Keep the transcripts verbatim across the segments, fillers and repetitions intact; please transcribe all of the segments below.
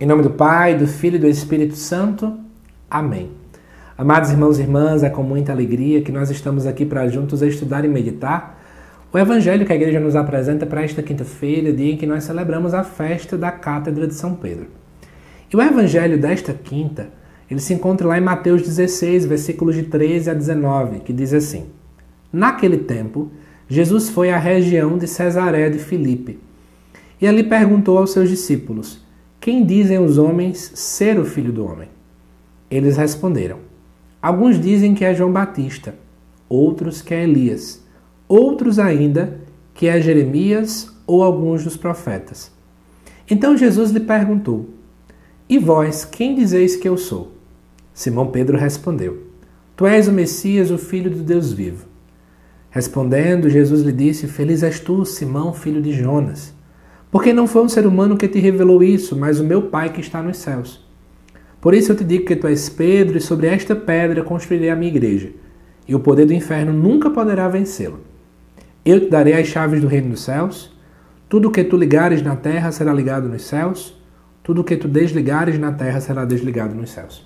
Em nome do Pai, do Filho e do Espírito Santo. Amém. Amados irmãos e irmãs, é com muita alegria que nós estamos aqui para juntos estudar e meditar o Evangelho que a Igreja nos apresenta para esta quinta-feira, dia em que nós celebramos a festa da Cátedra de São Pedro. E o Evangelho desta quinta, ele se encontra lá em Mateus dezesseis, versículos de treze a dezenove, que diz assim: Naquele tempo, Jesus foi à região de Cesareia de Filipe e ali perguntou aos seus discípulos: Quem dizem os homens ser o Filho do Homem? Eles responderam: Alguns dizem que é João Batista, outros que é Elias, outros ainda que é Jeremias ou alguns dos profetas. Então Jesus lhe perguntou: E vós, quem dizeis que eu sou? Simão Pedro respondeu: Tu és o Messias, o Filho do Deus vivo. Respondendo, Jesus lhe disse: Feliz és tu, Simão, filho de Jonas, porque não foi um ser humano que te revelou isso, mas o meu Pai que está nos céus. Por isso eu te digo que tu és Pedro, e sobre esta pedra construirei a minha igreja, e o poder do inferno nunca poderá vencê-la. Eu te darei as chaves do reino dos céus. Tudo o que tu ligares na terra será ligado nos céus, tudo o que tu desligares na terra será desligado nos céus.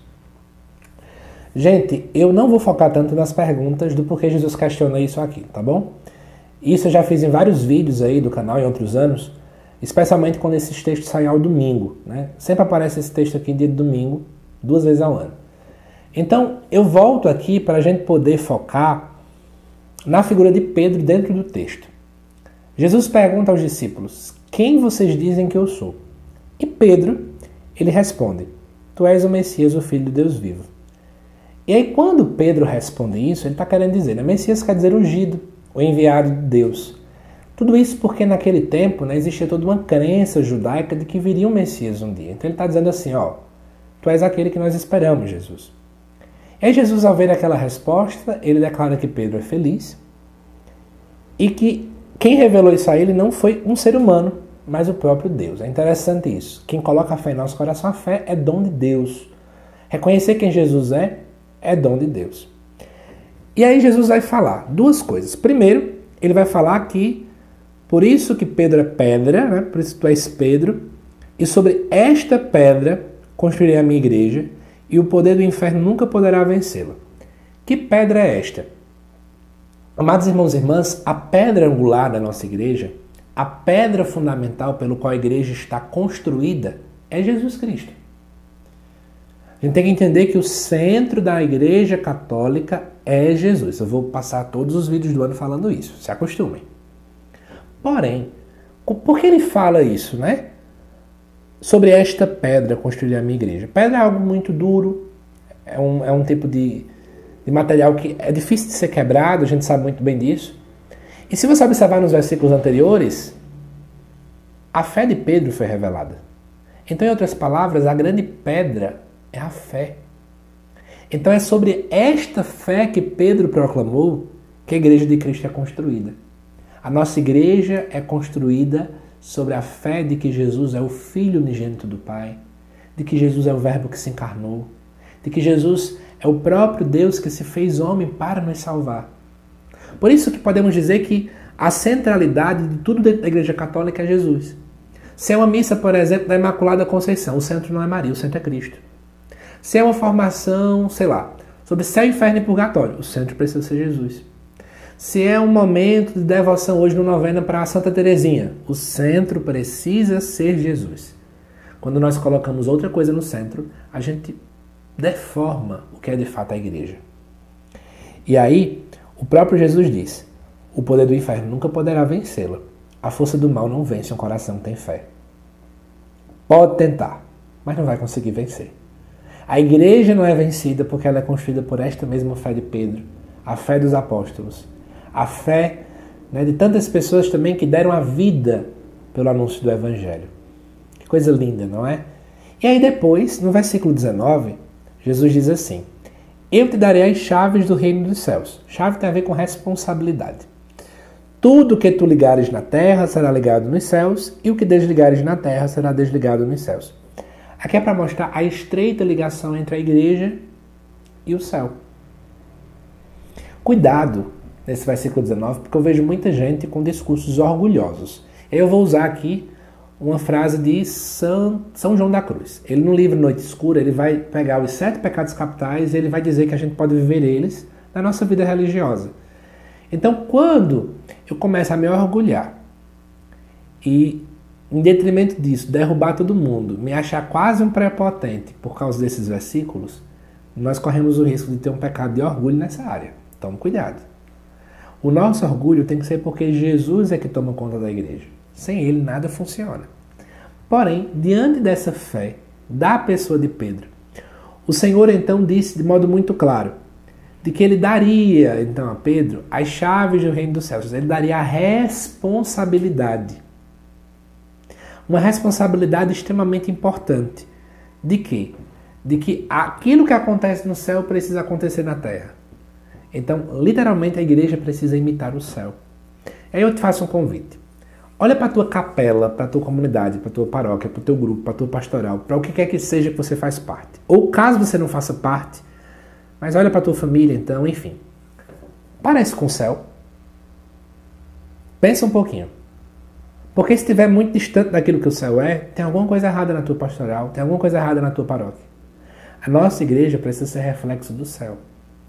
Gente, eu não vou focar tanto nas perguntas do porquê Jesus questiona isso aqui, tá bom? Isso eu já fiz em vários vídeos aí do canal em outros anos, especialmente quando esses textos saem ao domingo, né? Sempre aparece esse texto aqui dia de domingo, duas vezes ao ano. Então, eu volto aqui para a gente poder focar na figura de Pedro dentro do texto. Jesus pergunta aos discípulos: Quem vocês dizem que eu sou? E Pedro, ele responde: Tu és o Messias, o Filho de Deus vivo. E aí, quando Pedro responde isso, ele está querendo dizer, né? Messias quer dizer ungido, o enviado de Deus. Tudo isso porque naquele tempo, né, existia toda uma crença judaica de que viria um Messias um dia. Então ele está dizendo assim, ó, tu és aquele que nós esperamos, Jesus. E aí Jesus, ao ver aquela resposta, ele declara que Pedro é feliz e que quem revelou isso a ele não foi um ser humano, mas o próprio Deus. É interessante isso. Quem coloca a fé em nosso coração, a fé é dom de Deus. Reconhecer quem Jesus é, é dom de Deus. E aí Jesus vai falar duas coisas. Primeiro, ele vai falar que por isso que Pedro é pedra, né? Por isso tu és Pedro, e sobre esta pedra construirei a minha igreja, e o poder do inferno nunca poderá vencê-la. Que pedra é esta? Amados irmãos e irmãs, a pedra angular da nossa igreja, a pedra fundamental pelo qual a igreja está construída, é Jesus Cristo. A gente tem que entender que o centro da igreja católica é Jesus. Eu vou passar todos os vídeos do ano falando isso, se acostumem. Porém, por que ele fala isso, né? Sobre esta pedra construir a minha igreja. Pedra é algo muito duro, é um, é um tipo de, de material que é difícil de ser quebrado, a gente sabe muito bem disso. E se você observar nos versículos anteriores, a fé de Pedro foi revelada. Então, em outras palavras, a grande pedra é a fé. Então é sobre esta fé que Pedro proclamou que a igreja de Cristo é construída. A nossa igreja é construída sobre a fé de que Jesus é o Filho unigênito do Pai, de que Jesus é o Verbo que se encarnou, de que Jesus é o próprio Deus que se fez homem para nos salvar. Por isso que podemos dizer que a centralidade de tudo dentro da Igreja Católica é Jesus. Se é uma missa, por exemplo, da Imaculada Conceição, o centro não é Maria, o centro é Cristo. Se é uma formação, sei lá, sobre céu, inferno e purgatório, o centro precisa ser Jesus. Se é um momento de devoção hoje no novena para a Santa Teresinha, o centro precisa ser Jesus. Quando nós colocamos outra coisa no centro, a gente deforma o que é de fato a igreja. E aí, o próprio Jesus diz: o poder do inferno nunca poderá vencê-la. A força do mal não vence um coração que tem fé. Pode tentar, mas não vai conseguir vencer. A igreja não é vencida porque ela é construída por esta mesma fé de Pedro, a fé dos apóstolos. A fé, né, de tantas pessoas também que deram a vida pelo anúncio do Evangelho. Que coisa linda, não é? E aí depois, no versículo dezenove, Jesus diz assim: Eu te darei as chaves do reino dos céus. Chave tem a ver com responsabilidade. Tudo que tu ligares na terra será ligado nos céus, e o que desligares na terra será desligado nos céus. Aqui é para mostrar a estreita ligação entre a igreja e o céu. Cuidado nesse versículo dezenove, porque eu vejo muita gente com discursos orgulhosos. Eu vou usar aqui uma frase de São, São João da Cruz. Ele, no livro Noite Escura, ele vai pegar os sete pecados capitais e ele vai dizer que a gente pode viver eles na nossa vida religiosa. Então, quando eu começo a me orgulhar e, em detrimento disso, derrubar todo mundo, me achar quase um prepotente por causa desses versículos, nós corremos o risco de ter um pecado de orgulho nessa área. Tome cuidado. O nosso orgulho tem que ser porque Jesus é que toma conta da igreja. Sem ele, nada funciona. Porém, diante dessa fé da pessoa de Pedro, o Senhor então disse de modo muito claro de que ele daria então a Pedro as chaves do reino dos céus. Ele daria a responsabilidade. Uma responsabilidade extremamente importante. De quê? De que aquilo que acontece no céu precisa acontecer na terra. Então, literalmente, a igreja precisa imitar o céu. Aí eu te faço um convite. Olha para a tua capela, para a tua comunidade, para a tua paróquia, para o teu grupo, para a tua pastoral, para o que quer que seja que você faz parte. Ou caso você não faça parte, mas olha para a tua família, então, enfim. Parece com o céu. Pensa um pouquinho. Porque se estiver muito distante daquilo que o céu é, tem alguma coisa errada na tua pastoral, tem alguma coisa errada na tua paróquia. A nossa igreja precisa ser reflexo do céu.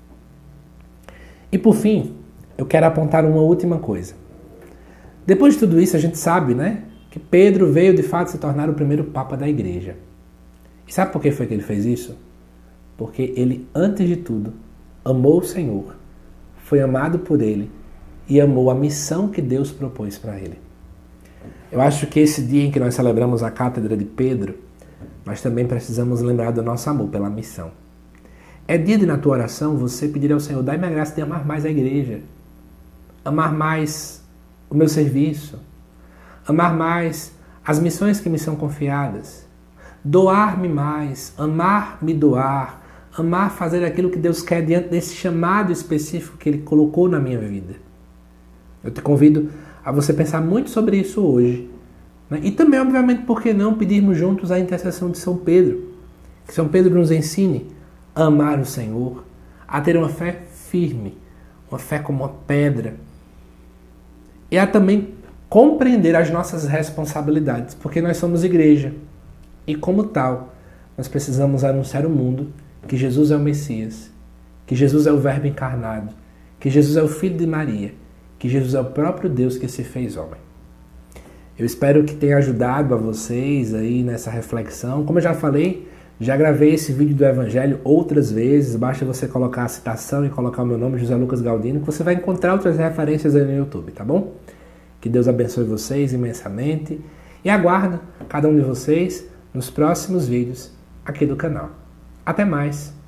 E por fim, eu quero apontar uma última coisa. Depois de tudo isso, a gente sabe, né, que Pedro veio de fato se tornar o primeiro papa da igreja. E sabe por que foi que ele fez isso? Porque ele, antes de tudo, amou o Senhor, foi amado por ele e amou a missão que Deus propôs para ele. Eu acho que esse dia em que nós celebramos a Cátedra de Pedro, nós também precisamos lembrar do nosso amor pela missão. É dia de, na tua oração, você pedir ao Senhor, dai-me a graça de amar mais a igreja, amar mais o meu serviço, amar mais as missões que me são confiadas, doar-me mais, amar me doar, amar fazer aquilo que Deus quer diante desse chamado específico que Ele colocou na minha vida. Eu te convido a você pensar muito sobre isso hoje. Né? E também, obviamente, por que não pedirmos juntos a intercessão de São Pedro? Que São Pedro nos ensine a amar o Senhor, a ter uma fé firme, uma fé como uma pedra, e a também compreender as nossas responsabilidades, porque nós somos igreja, e como tal, nós precisamos anunciar ao mundo que Jesus é o Messias, que Jesus é o Verbo encarnado, que Jesus é o Filho de Maria, que Jesus é o próprio Deus que se fez homem. Eu espero que tenha ajudado a vocês aí nessa reflexão. Como eu já falei, já gravei esse vídeo do Evangelho outras vezes, basta você colocar a citação e colocar o meu nome, José Lucas Galdino, que você vai encontrar outras referências aí no YouTube, tá bom? Que Deus abençoe vocês imensamente e aguardo cada um de vocês nos próximos vídeos aqui do canal. Até mais!